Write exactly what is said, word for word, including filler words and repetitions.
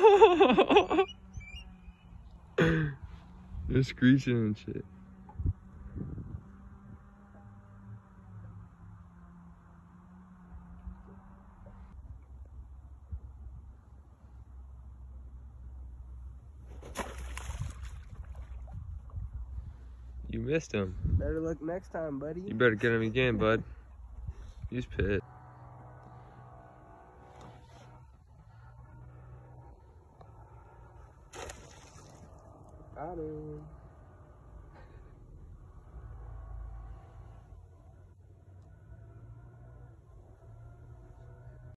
They're screeching and shit. You missed him. Better look next time, buddy. You better get him again, bud. He's pissed. Got him.